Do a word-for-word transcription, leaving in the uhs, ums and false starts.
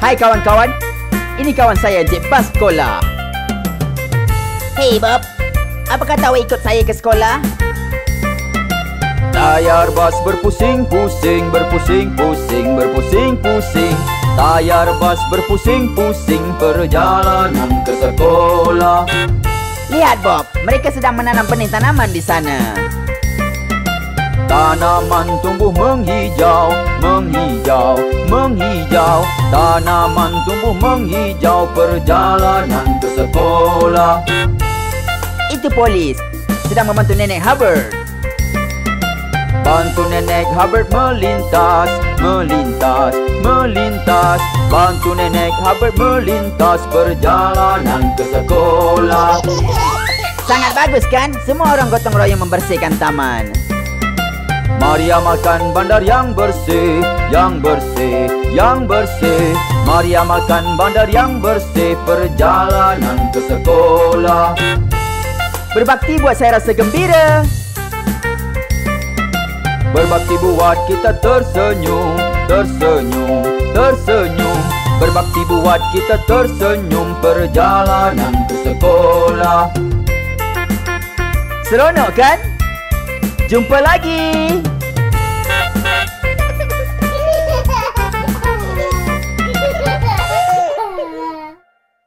Hai kawan-kawan, ini kawan saya Encik Bas sekolah. Hei Bob, apa kata awak ikut saya ke sekolah? Tayar bas berpusing-pusing, berpusing-pusing, berpusing-pusing. Tayar bas berpusing-pusing, perjalanan ke sekolah. Lihat Bob, mereka sedang menanam benih tanaman di sana. Tanaman tumbuh menghijau, menghijau, menghijau. Tanaman tumbuh menghijau, perjalanan ke sekolah. Itu polis, sedang membantu Nenek Hubbard. Bantu Nenek Hubbard melintas, melintas, melintas. Bantu Nenek Hubbard melintas, perjalanan ke sekolah. Sangat bagus kan? Semua orang gotong royong membersihkan taman. Mari amalkan bandar yang bersih, yang bersih, yang bersih. Mari amalkan bandar yang bersih, perjalanan ke sekolah. Berbakti buat saya rasa gembira. Berbakti buat kita tersenyum, tersenyum, tersenyum. Berbakti buat kita tersenyum, perjalanan ke sekolah. Seronok kan? Jumpa lagi.